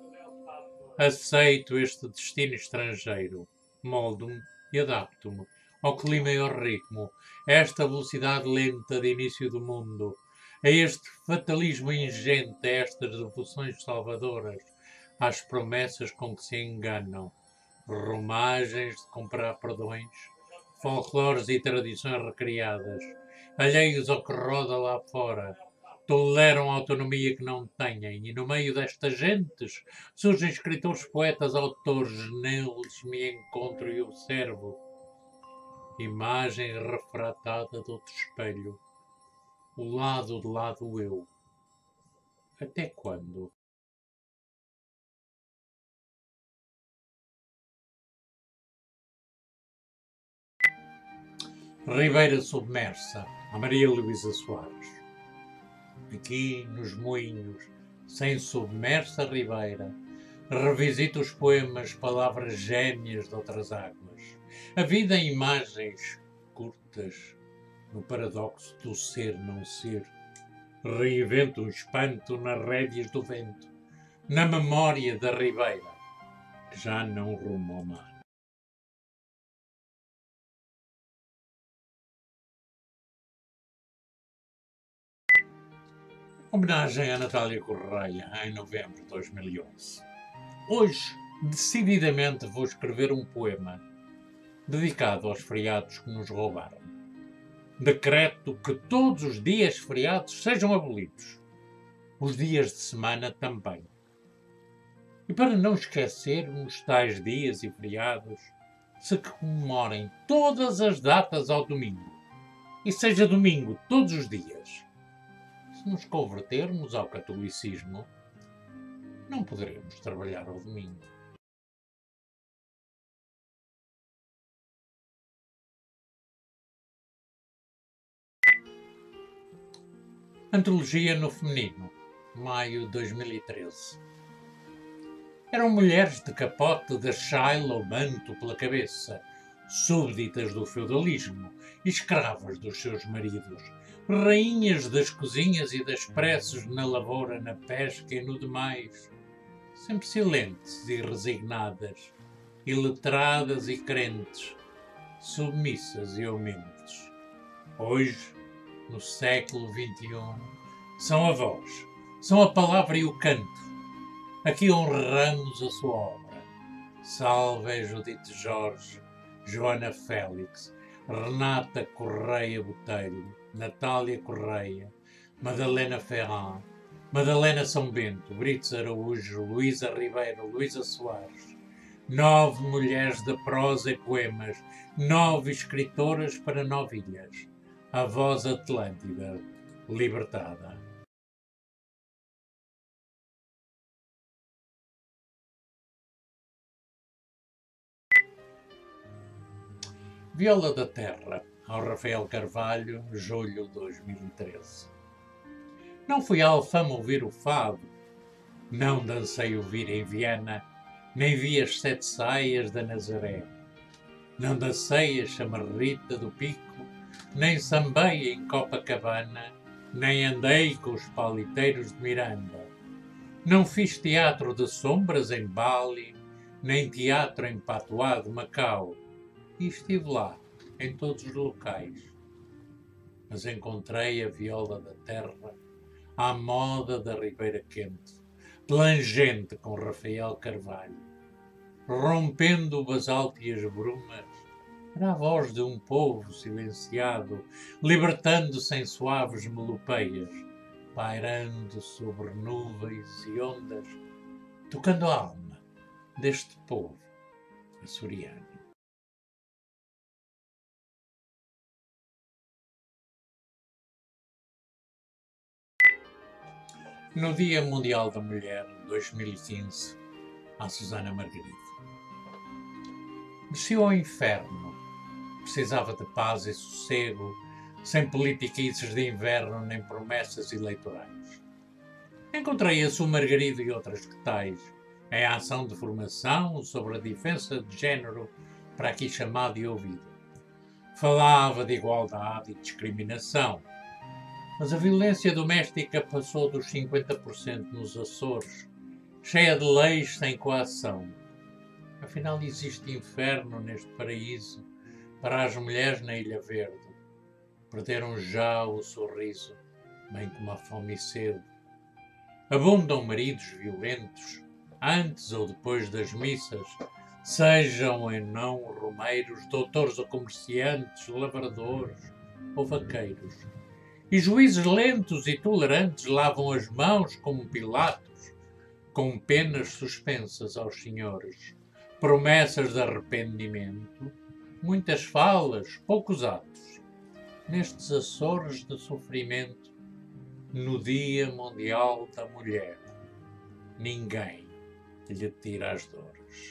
Aceito este destino estrangeiro, moldo-me e adapto-me ao clima e ao ritmo, a esta velocidade lenta de início do mundo, a este fatalismo ingente, a estas devoções salvadoras, às promessas com que se enganam, romagens de comprar perdões, folclores e tradições recriadas, alheios ao que roda lá fora, toleram a autonomia que não têm, e no meio destas gentes surgem escritores, poetas, autores, neles me encontro e observo. Imagem refratada de outro espelho, o lado de lado eu. Até quando? Ribeira submersa, a Maria Luísa Soares. Aqui nos moinhos, sem submersa ribeira, Revisito os poemas, palavras gêmeas de outras águas. A vida em imagens curtas, no paradoxo do ser-não ser. Reinvento um espanto nas rédeas do vento, na memória da ribeira, que já não rumo ao mar. Homenagem a Natália Correia, em novembro de dois mil e onze. Hoje, decididamente, vou escrever um poema dedicado aos feriados que nos roubaram. Decreto que todos os dias feriados sejam abolidos. Os dias de semana também. E para não esquecermos tais dias e feriados, se comemorem todas as datas ao domingo. E seja domingo todos os dias. Se nos convertermos ao catolicismo, não poderemos trabalhar ao domingo. Antologia no Feminino, maio de dois mil e treze. Eram mulheres de capote de chale ou manto pela cabeça, súbditas do feudalismo, escravas dos seus maridos, rainhas das cozinhas e das preces na lavoura, na pesca e no demais, sempre silentes e resignadas, iletradas e crentes, submissas e humildes. Hoje, no século vinte e um, são a voz, são a palavra e o canto. Aqui honramos a sua obra. Salve Judite Jorge, Joana Félix, Renata Correia Botelho, Natália Correia, Madalena Ferran, Madalena São Bento, Brites Araújo, Luísa Ribeiro, Luísa Soares. Nove mulheres de prosa e poemas, nove escritoras para nove ilhas. A voz atlântida, libertada. Viola da Terra, ao Rafael Carvalho, julho de dois mil e treze. Não fui à Alfama ouvir o fado, não dancei ouvir em Viena, nem vi as sete saias da Nazaré. Não dancei a chamarrita do Pico, nem sambei em Copacabana, nem andei com os paliteiros de Miranda. Não fiz teatro de sombras em Bali, nem teatro em Patois de Macau. E estive lá, em todos os locais. Mas encontrei a viola da terra, à moda da Ribeira Quente, plangente com Rafael Carvalho. Rompendo o basalto e as brumas, era a voz de um povo silenciado, libertando-se em suaves melopeias, pairando sobre nuvens e ondas, tocando a alma deste povo açoriano. No Dia Mundial da Mulher, dois mil e quinze, à Susana Margarida. Desceu ao inferno, precisava de paz e sossego, sem politiquices de inverno nem promessas eleitorais. Encontrei a sua Margarida e outras que tais, em ação de formação sobre a diferença de género para aqui chamada e ouvida. Falava de igualdade e discriminação, mas a violência doméstica passou dos cinquenta por cento nos Açores, cheia de leis sem coação. Afinal, existe inferno neste paraíso para as mulheres na Ilha Verde. Perderam já o sorriso, bem como a fome e sede. Abundam maridos violentos, antes ou depois das missas, sejam em não romeiros, doutores ou comerciantes, lavradores ou vaqueiros. E juízes lentos e tolerantes lavam as mãos como Pilatos, com penas suspensas aos senhores, promessas de arrependimento, muitas falas, poucos atos. Nestes Açores de sofrimento, no Dia Mundial da Mulher, ninguém lhe tira as dores.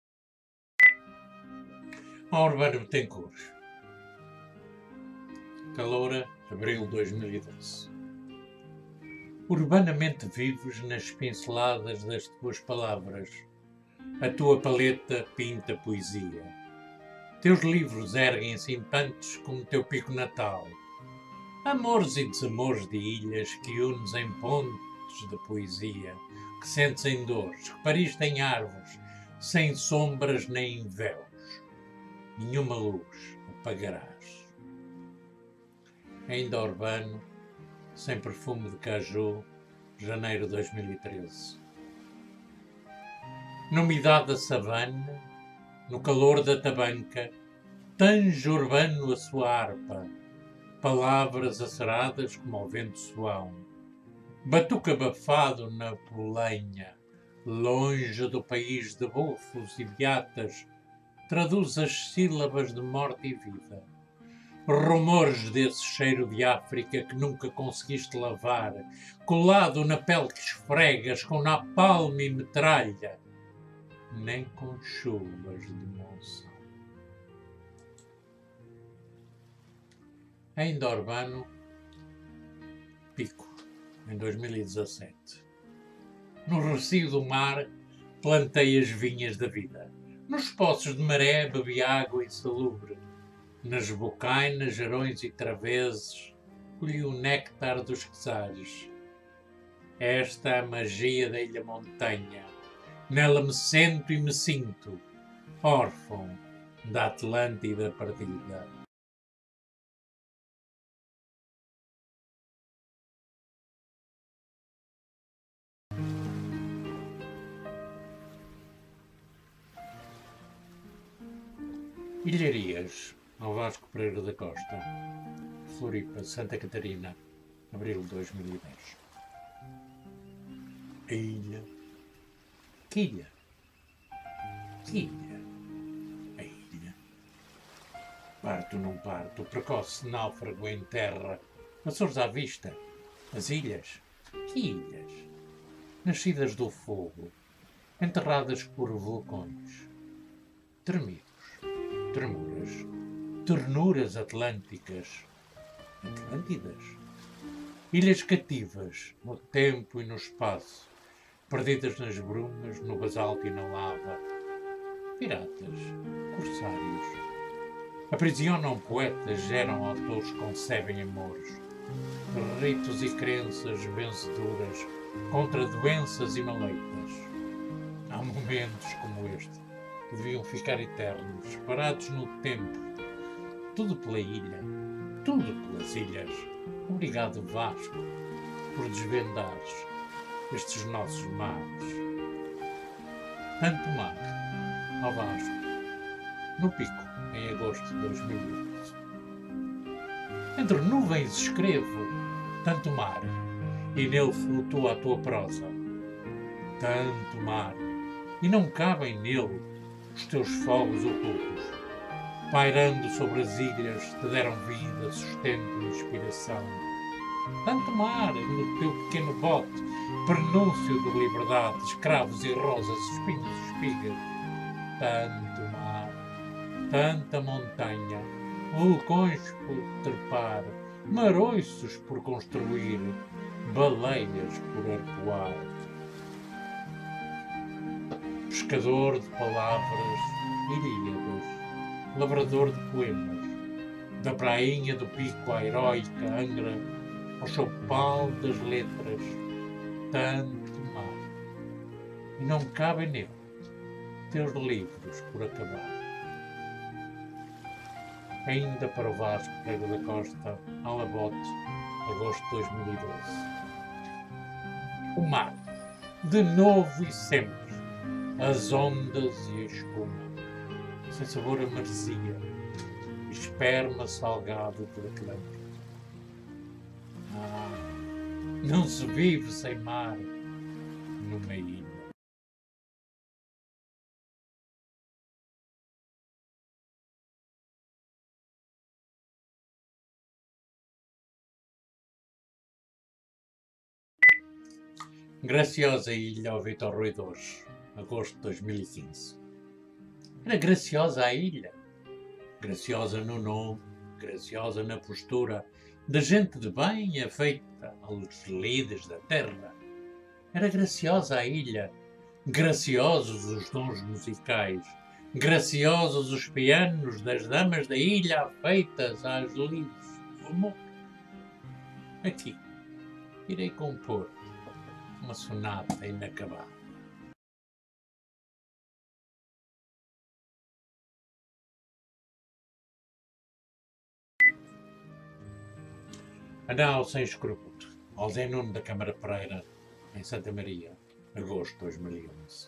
A Urbano Betancourt. Caloura, abril de dois mil e doze. Urbanamente vives nas pinceladas das tuas palavras. A tua paleta pinta poesia. Teus livros erguem-se impantes como teu pico natal. Amores e desamores de ilhas que unes em pontes de poesia, que sentes em dores, que pariste em árvores, sem sombras nem véus. Nenhuma luz apagarás. Ainda urbano, sem perfume de caju, janeiro de dois mil e treze. Na umidade da savana, no calor da tabanca, tange urbano a sua harpa, palavras aceradas como ao vento suão. Batuque abafado na polenha, longe do país de bufos e beatas, traduz as sílabas de morte e vida. Rumores desse cheiro de África que nunca conseguiste lavar, colado na pele que esfregas com napalm e metralha, nem com chuvas de monção. Ainda urbano, Pico, em dois mil e dezassete. No recio do mar, plantei as vinhas da vida. Nos poços de maré bebi água insalubre. Nas bocainas, jarões e traveses, colhi o néctar dos quesares. Esta é a magia da Ilha Montanha. Nela me sento e me sinto, órfão da Atlântida perdida. Ilharias, ao Vasco Pereira da Costa, Floripa, Santa Catarina, abril de dois mil e dez. A ilha. Que ilha? Que ilha? A ilha. Parto não parto, precoce náufrago em terra, Açores à vista. As ilhas? Que ilhas? Nascidas do fogo, enterradas por vulcões. Tremidos, tremuras, ternuras atlânticas. Atlântidas? Ilhas cativas, no tempo e no espaço, perdidas nas brumas, no basalto e na lava. Piratas, corsários, aprisionam poetas, geram autores, concebem amores. Ritos e crenças vencedoras contra doenças e maleitas. Há momentos como este que deviam ficar eternos, parados no tempo. Tudo pela ilha, tudo pelas ilhas. Obrigado, Vasco, por desvendares estes nossos mares. Tanto mar, ao Vasco, no Pico, em agosto de dois mil e onze. Entre nuvens escrevo tanto mar, e nele flutua a tua prosa. Tanto mar, e não cabem nele os teus fogos ocultos. Pairando sobre as ilhas, te deram vida, sustento e inspiração. Tanto mar no teu pequeno bote, prenúncio de liberdade, escravos e rosas, espinhos e espigas. Tanto mar, tanta montanha, vulcões por trepar, maroiços por construir, baleias por arpoar. Pescador de palavras iríadas, lavrador de poemas, da prainha do Pico à heroica Angra, ao choupal das letras, tanto mar. E não cabem nele teus livros por acabar. Ainda para o Vasco Pereira da Costa, Alabote, agosto de dois mil e doze. O mar, de novo e sempre, as ondas e a espuma, sem sabor a maresia, esperma salgado do Atlântico. Ah, não se vive sem mar numa ilha. Graciosa ilha ao Vítor Ruidores, agosto de dois mil e quinze. Era graciosa a ilha, graciosa no nome, graciosa na postura, de gente de bem afeita aos lides da terra. Era graciosa a ilha, graciosos os dons musicais, graciosos os pianos das damas da ilha afeitas às lides do amor. Aqui irei compor uma sonata inacabada. A nau sem escrúpulo, ao Zé Nuno da Câmara Pereira, em Santa Maria, agosto de dois mil e onze.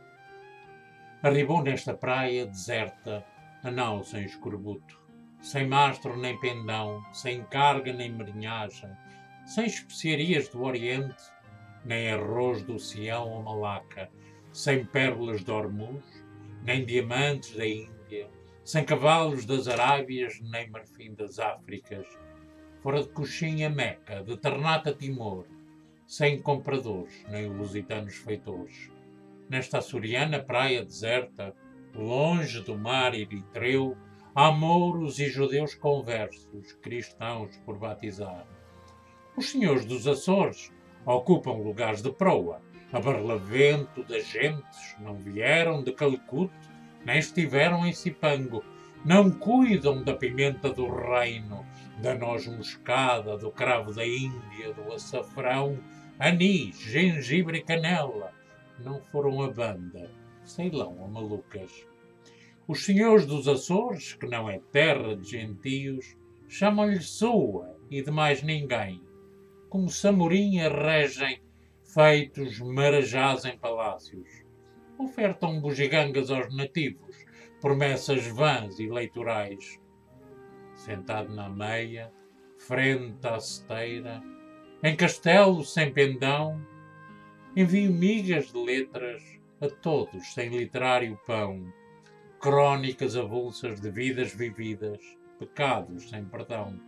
Arribou nesta praia deserta a nau sem escorbuto, sem mastro nem pendão, sem carga nem marinhagem, sem especiarias do Oriente, nem arroz do Sião ou Malaca, sem pérolas de Hormuz, nem diamantes da Índia, sem cavalos das Arábias, nem marfim das Áfricas, fora de Coxim a Meca, de Ternate a Timor, sem compradores, nem lusitanos feitores. Nesta açoriana praia deserta, longe do mar eritreu, há mouros e judeus conversos, cristãos por batizar. Os senhores dos Açores ocupam lugares de proa, a barlavento das gentes, não vieram de Calcute, nem estiveram em Cipango, não cuidam da pimenta do reino, da noz moscada, do cravo da Índia, do açafrão, anis, gengibre e canela. Não foram a banda, Ceilão ou Malucas. Os senhores dos Açores, que não é terra de gentios, chamam-lhe sua e de mais ninguém. Como Samorim regem, feitos marajás em palácios. Ofertam bugigangas aos nativos, promessas vãs e eleitorais. Sentado na meia, frente à seteira, em castelo sem pendão, envio migas de letras a todos sem literário pão, crónicas avulsas de vidas vividas, pecados sem perdão.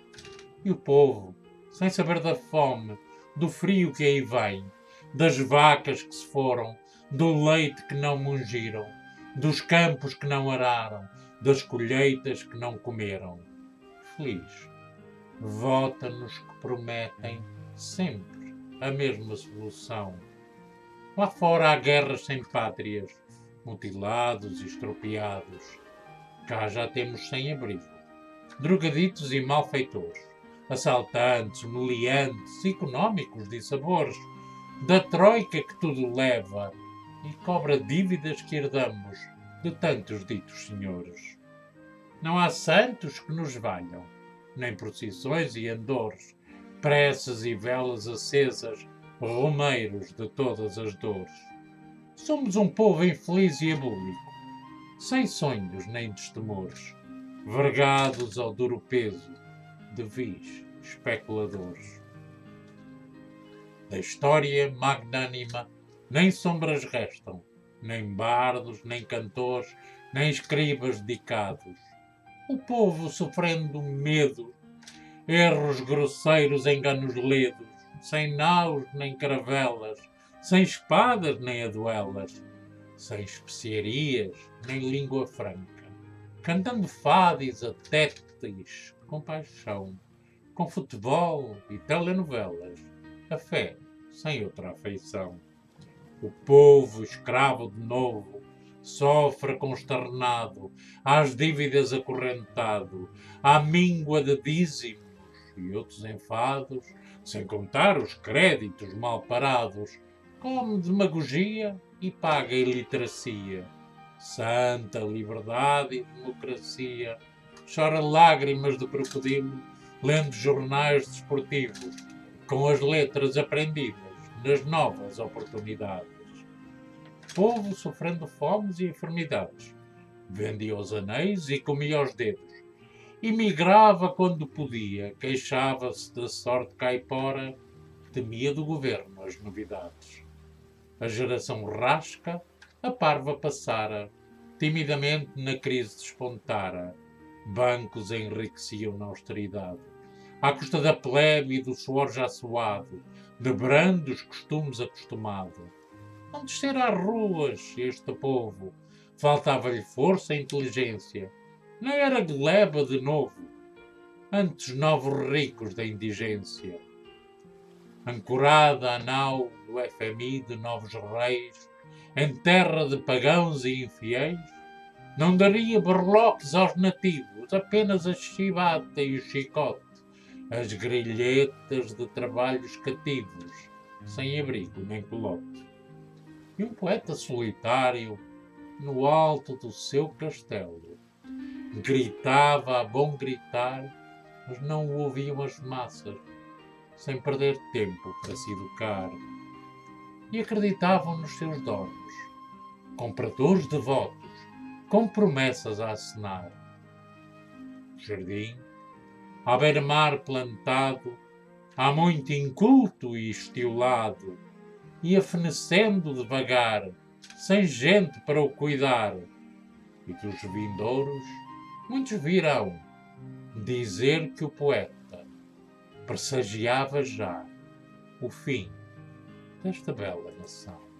E o povo, sem saber da fome, do frio que aí vem, das vacas que se foram, do leite que não mungiram, dos campos que não araram, das colheitas que não comeram. Feliz, vota nos que prometem sempre a mesma solução. Lá fora há guerras sem pátrias, mutilados e estropiados. Cá já temos sem abrigo, drogaditos e malfeitores, assaltantes, meliantes, económicos de sabores, da troika que tudo leva e cobra dívidas que herdamos de tantos ditos senhores. Não há santos que nos valham, nem procissões e andores, preces e velas acesas, romeiros de todas as dores. Somos um povo infeliz e abúlico, sem sonhos nem destemores, vergados ao duro peso de vis especuladores. Da história magnânima nem sombras restam, nem bardos, nem cantores, nem escribas dedicados. O povo sofrendo medo, erros grosseiros, enganos ledos, sem naus nem caravelas, sem espadas nem aduelas, sem especiarias nem língua franca, cantando fades a tétis com paixão, com futebol e telenovelas, a fé sem outra afeição. O povo, escravo de novo, sofre consternado, às dívidas acorrentado, à míngua de dízimos e outros enfados, sem contar os créditos mal parados, come demagogia e paga iliteracia. Santa liberdade e democracia, chora lágrimas de crocodilo, lendo jornais desportivos, com as letras aprendidas nas novas oportunidades. Povo sofrendo fomes e enfermidades, vendia os anéis e comia os dedos, imigrava quando podia, queixava-se da sorte caipora, temia do governo as novidades. A geração rasca, a parva passara, timidamente na crise despontara, bancos enriqueciam na austeridade, à custa da plebe e do suor já suado, de brandos costumes acostumado. Não descer às ruas este povo, faltava-lhe força e inteligência, não era gleba de novo, antes novos ricos da indigência. Ancorada a nau do F M I de novos reis, em terra de pagãos e infiéis, não daria berloques aos nativos, apenas a chibata e o chicote, as grilhetas de trabalhos cativos, sem abrigo nem colote. E um poeta solitário, no alto do seu castelo, gritava a bom gritar, mas não o ouviam as massas, sem perder tempo para se educar. E acreditavam nos seus donos, compradores devotos, com promessas a acenar. O jardim, à beira-mar plantado, há muito inculto e estiolado, ia fenecendo devagar, sem gente para o cuidar. E dos vindouros, muitos virão dizer que o poeta pressagiava já o fim desta bela nação.